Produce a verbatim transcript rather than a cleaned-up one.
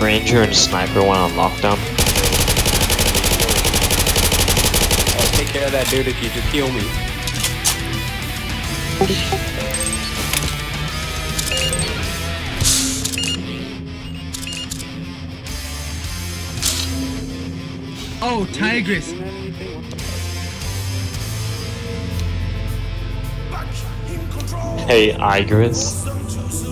Ranger and Sniper went on lockdown. I'll take care of that dude if you just heal me. Oh, Tigress. Hey, Igris.